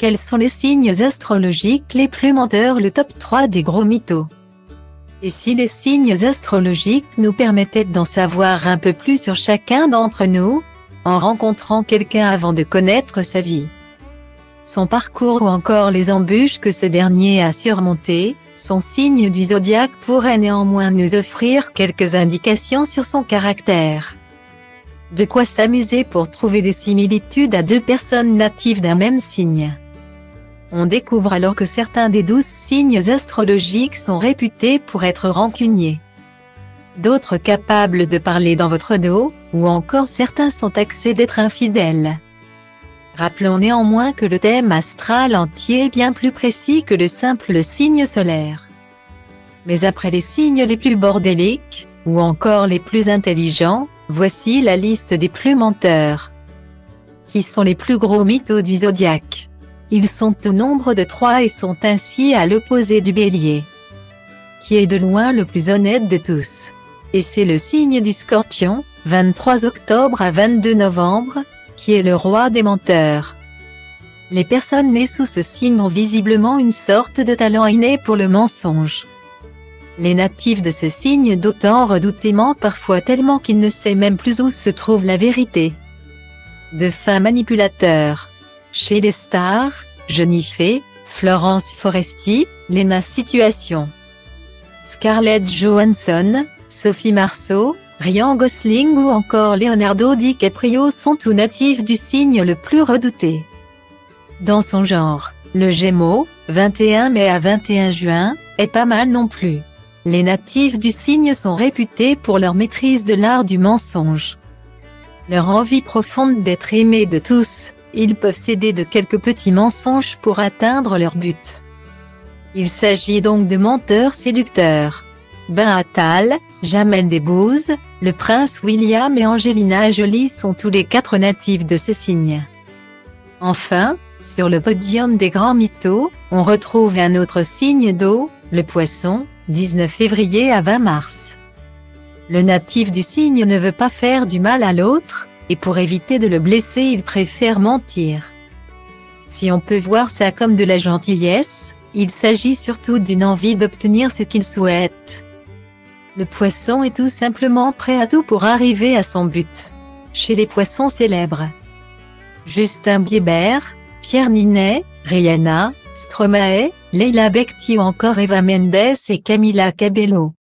Quels sont les signes astrologiques les plus menteurs? Le top 3 des gros mythos. Et si les signes astrologiques nous permettaient d'en savoir un peu plus sur chacun d'entre nous, en rencontrant quelqu'un avant de connaître sa vie, son parcours ou encore les embûches que ce dernier a surmontées, son signe du zodiaque pourrait néanmoins nous offrir quelques indications sur son caractère. De quoi s'amuser pour trouver des similitudes à deux personnes natives d'un même signe. On découvre alors que certains des 12 signes astrologiques sont réputés pour être rancuniers. D'autres capables de parler dans votre dos, ou encore certains sont taxés d'être infidèles. Rappelons néanmoins que le thème astral entier est bien plus précis que le simple signe solaire. Mais après les signes les plus bordéliques, ou encore les plus intelligents, voici la liste des plus menteurs. Qui sont les plus gros mythos du zodiaque? Ils sont au nombre de 3 et sont ainsi à l'opposé du Bélier, qui est de loin le plus honnête de tous. Et c'est le signe du Scorpion, 23 octobre à 22 novembre, qui est le roi des menteurs. Les personnes nées sous ce signe ont visiblement une sorte de talent inné pour le mensonge. Les natifs de ce signe d'autant redoutément parfois tellement qu'ils ne savent même plus où se trouve la vérité. De fins manipulateurs. Chez les stars, Jennifer, Florence Foresti, Lena Situation, Scarlett Johansson, Sophie Marceau, Ryan Gosling ou encore Leonardo DiCaprio sont tous natifs du signe le plus redouté dans son genre. Le Gémeaux, 21 mai à 21 juin, est pas mal non plus. Les natifs du signe sont réputés pour leur maîtrise de l'art du mensonge. Leur envie profonde d'être aimés de tous, ils peuvent céder de quelques petits mensonges pour atteindre leur but. Il s'agit donc de menteurs séducteurs. Ben Attal, Jamel Debbouze, le prince William et Angelina Jolie sont tous les 4 natifs de ce signe. Enfin, sur le podium des grands mythos, on retrouve un autre signe d'eau, le Poisson, 19 février à 20 mars. Le natif du signe ne veut pas faire du mal à l'autre, et pour éviter de le blesser il préfère mentir. Si on peut voir ça comme de la gentillesse, il s'agit surtout d'une envie d'obtenir ce qu'il souhaite. Le Poisson est tout simplement prêt à tout pour arriver à son but. Chez les poissons célèbres, Justin Bieber, Pierre Ninet, Rihanna, Stromae, Leila Bekti ou encore Eva Mendes et Camila Cabello.